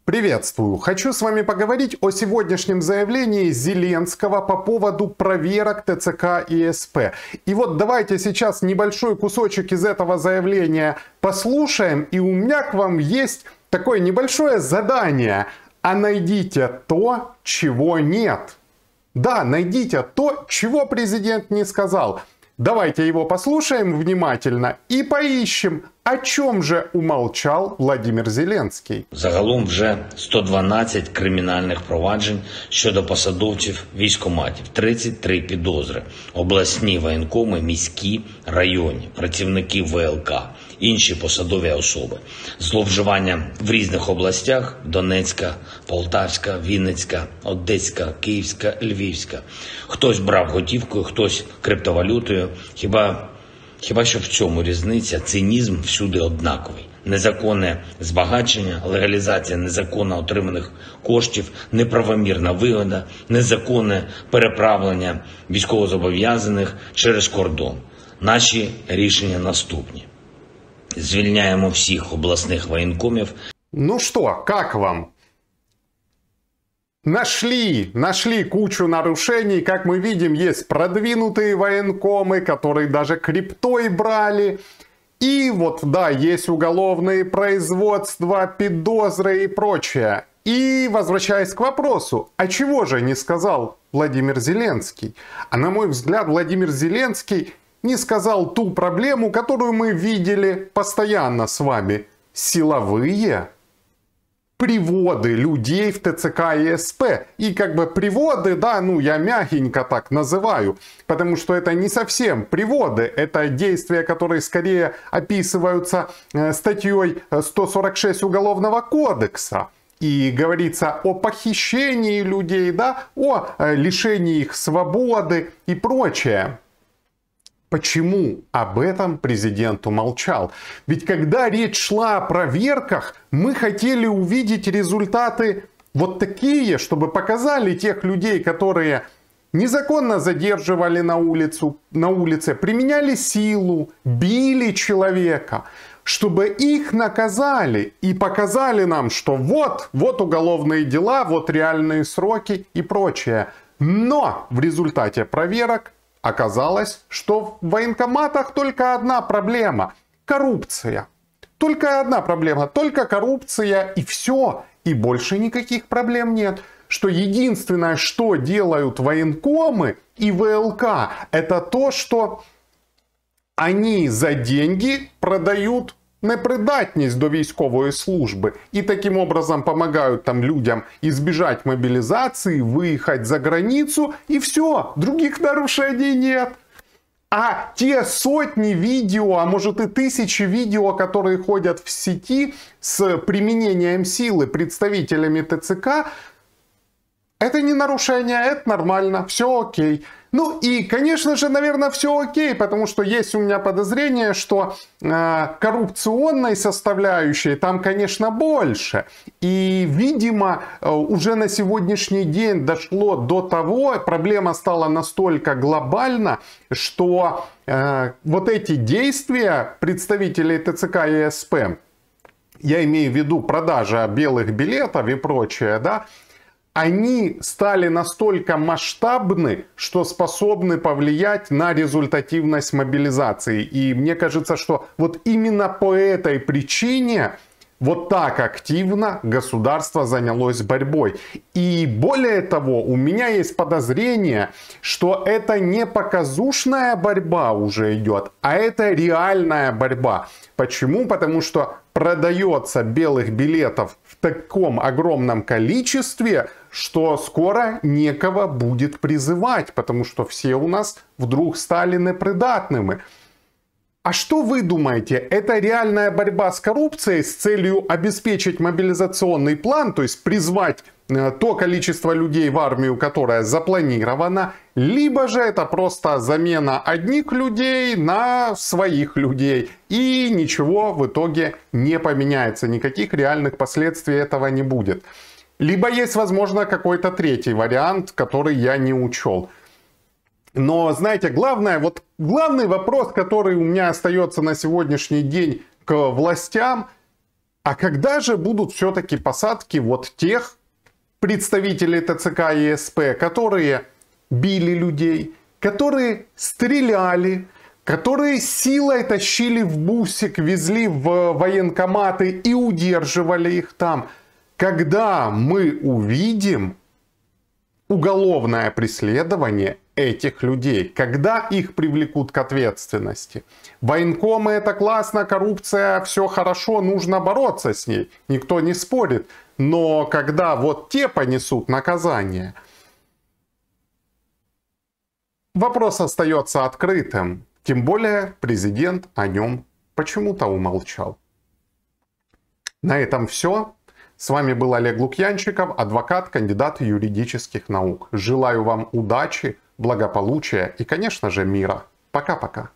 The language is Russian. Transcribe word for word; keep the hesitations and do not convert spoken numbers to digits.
Приветствую! Хочу с вами поговорить о сегодняшнем заявлении Зеленского по поводу проверок ТЦК и СП. И вот давайте сейчас небольшой кусочек из этого заявления послушаем. И у меня к вам есть такое небольшое задание. А найдите то, чего нет. Да, найдите то, чего президент не сказал. Давайте его послушаем внимательно и поищем, о чем же умолчал Владимир Зеленський. Загалом вже сто дванадцять кримінальних проваджень щодо посадовців військкоматів, тридцять три підозри, обласні воєнкоми, міські, районні, працівники ВЛК, інші посадові особи. Зловживання в різних областях: Донецька, Полтавська, Вінницька, Одеська, Київська, Львівська. Хтось брав готівкою, хтось криптовалютою. Хіба Хіба що в цьому різниця? Цинізм всюди однаковий. Незаконне збагачення, легалізація незаконно отриманих коштів, неправомірна вигода, незаконне переправлення військовозобов'язаних через кордон. Наші рішення наступні. Звільняємо всіх обласних воєнкомів. Ну что, как вам? Нашли, нашли кучу нарушений. Как мы видим, есть продвинутые военкомы, которые даже криптой брали. И вот, да, есть уголовные производства, подозры и прочее. И возвращаясь к вопросу, а чего же не сказал Владимир Зеленский? А на мой взгляд, Владимир Зеленский не сказал ту проблему, которую мы видели постоянно с вами. Силовые приводы людей в ТЦК и СП. И как бы приводы, да, ну я мягенько так называю, потому что это не совсем приводы, это действия, которые скорее описываются э, статьей сто сорок шесть Уголовного кодекса. И говорится о похищении людей, да, о э, лишении их свободы и прочее. Почему об этом президент умолчал? Ведь когда речь шла о проверках, мы хотели увидеть результаты вот такие, чтобы показали тех людей, которые незаконно задерживали на, улицу, на улице, применяли силу, били человека, чтобы их наказали и показали нам, что вот, вот уголовные дела, вот реальные сроки и прочее. Но в результате проверок оказалось, что в военкоматах только одна проблема – коррупция. Только одна проблема, только коррупция и все. И больше никаких проблем нет. Что единственное, что делают военкомы и ВЛК, это то, что они за деньги продают непридатність до військової службы. И таким образом помогают там людям избежать мобилизации, выехать за границу. И все, других нарушений нет. А те сотни видео, а может и тысячи видео, которые ходят в сети с применением силы представителями ТЦК, это не нарушение, это нормально, все окей. Ну и, конечно же, наверное, все окей, потому что есть у меня подозрение, что э, коррупционной составляющей там, конечно, больше. И, видимо, э, уже на сегодняшний день дошло до того, проблема стала настолько глобальна, что э, вот эти действия представителей ТЦК и СП, я имею в виду продажа белых билетов и прочее, да, они стали настолько масштабны, что способны повлиять на результативность мобилизации. И мне кажется, что вот именно по этой причине вот так активно государство занялось борьбой. И более того, у меня есть подозрение, что это не показушная борьба уже идет, а это реальная борьба. Почему? Потому что продается белых билетов в таком огромном количестве, что скоро некого будет призывать, потому что все у нас вдруг стали непридатными. А что вы думаете, это реальная борьба с коррупцией с целью обеспечить мобилизационный план, то есть призвать э, то количество людей в армию, которое запланировано, либо же это просто замена одних людей на своих людей, и ничего в итоге не поменяется, никаких реальных последствий этого не будет. Либо есть, возможно, какой-то третий вариант, который я не учел. Но, знаете, главное, вот главный вопрос, который у меня остается на сегодняшний день к властям, А когда же будут все-таки посадки вот тех представителей ТЦК и СП, которые били людей, которые стреляли, которые силой тащили в бусик, везли в военкоматы и удерживали их там? Когда мы увидим уголовное преследование этих людей, когда их привлекут к ответственности? Военкомы — это классно, коррупция, все хорошо, нужно бороться с ней, никто не спорит. Но когда вот те понесут наказание, вопрос остается открытым. Тем более президент о нем почему-то умолчал. На этом все. С вами был Олег Лукьянчиков, адвокат, кандидат юридических наук. Желаю вам удачи, благополучия и, конечно же, мира. Пока-пока.